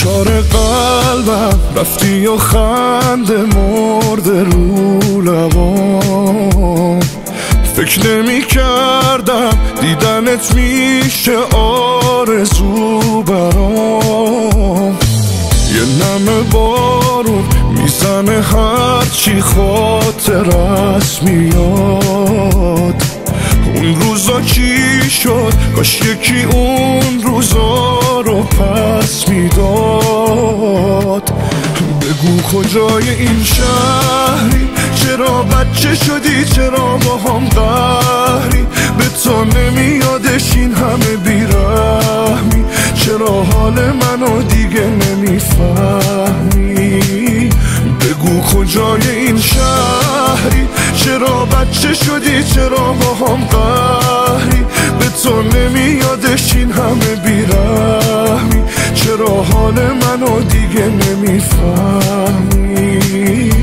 فشار قلبم رفتی و خنده مرده رو لبام فکر نمی کردم دیدنت میشه آرزو برام یه نم بارون میزنه هرچی خاطرت میاد اون روزا چی شد کاش یکی اون روزا رو پس میداد بگو کجای این شهری چرا بچه شدی چرا با هم قهری به تو نمیادش این همه بیرحمی چرا حال منو دیگه نمیفهمی بگو کجای این شهری چرا بچه شدی چرا با هم قهری به تو نمیادش این همه بیرحمی چرا حال منو دیگه نمیفهمی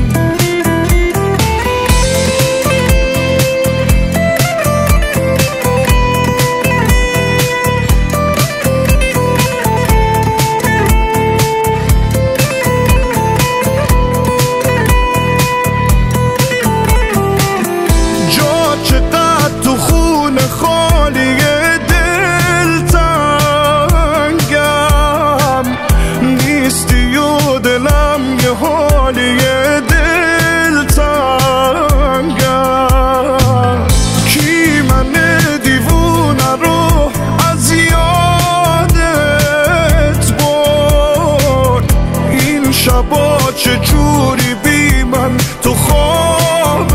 چه جوری بی من تو خوابت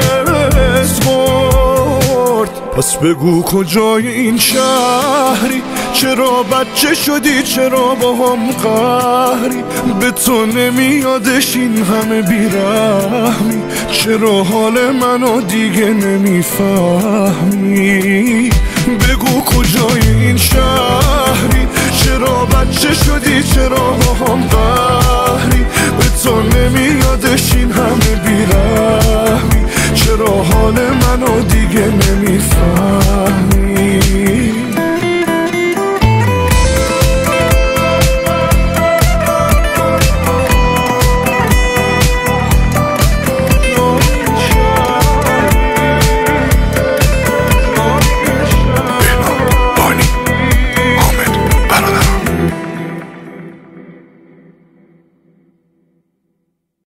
برد پس بگو کجای این شهری چرا بچه شدی چرا با هم قهری به تو نمیادش این همه بیرحمی چرا حال منو دیگه نمیفهمی بگو کجای این شهری چرا بچه شدی چرا با هم قهری به تو نمیادش این همه بیرحمی چرا حال منو دیگه نمیفهمی